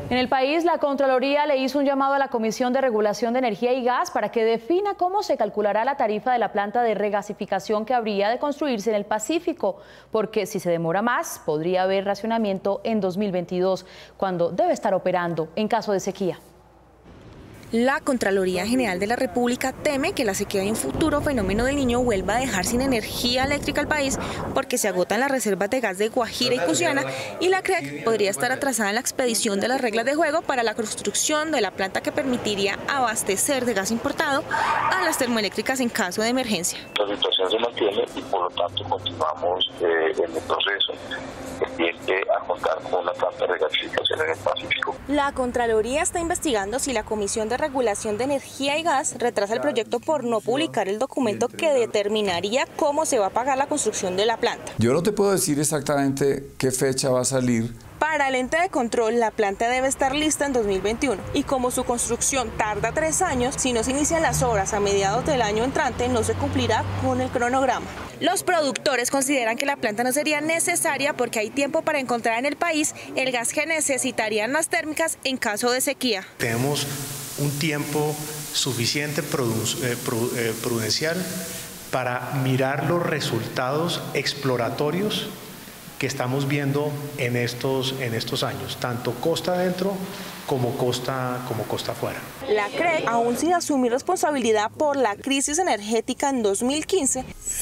En el país, la Contraloría le hizo un llamado a la Comisión de Regulación de Energía y Gas para que defina cómo se calculará la tarifa de la planta de regasificación que habría de construirse en el Pacífico, porque si se demora más, podría haber racionamiento en 2022, cuando debe estar operando en caso de sequía. La Contraloría General de la República teme que la sequía de un futuro fenómeno del Niño vuelva a dejar sin energía eléctrica al país porque se agotan las reservas de gas de Guajira y Cusiana, y la CREC podría estar atrasada en la expedición de las reglas de juego para la construcción de la planta que permitiría abastecer de gas importado a las termoeléctricas en caso de emergencia. La situación se mantiene y por lo tanto continuamos en el proceso pendiente a contar con una planta de regasificación en el Pacífico. La Contraloría está investigando si la Comisión de Regulación de Energía y Gas retrasa el proyecto por no publicar el documento que determinaría cómo se va a pagar la construcción de la planta. Yo no te puedo decir exactamente qué fecha va a salir. Para el ente de control, la planta debe estar lista en 2021 y como su construcción tarda 3 años, si no se inician las obras a mediados del año entrante, no se cumplirá con el cronograma. Los productores consideran que la planta no sería necesaria porque hay tiempo para encontrar en el país el gas que necesitarían las térmicas en caso de sequía. Tenemos un tiempo suficiente prudencial para mirar los resultados exploratorios que estamos viendo en estos años, tanto costa adentro como costa afuera. La CREC, aún sin asumir responsabilidad por la crisis energética en 2015,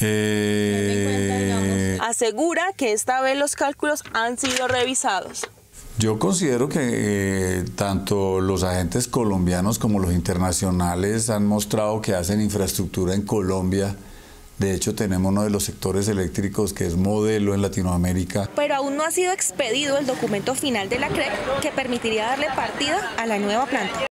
asegura que esta vez los cálculos han sido revisados. Yo considero que tanto los agentes colombianos como los internacionales han mostrado que hacen infraestructura en Colombia. De hecho, tenemos uno de los sectores eléctricos que es modelo en Latinoamérica. Pero aún no ha sido expedido el documento final de la CREC que permitiría darle partida a la nueva planta.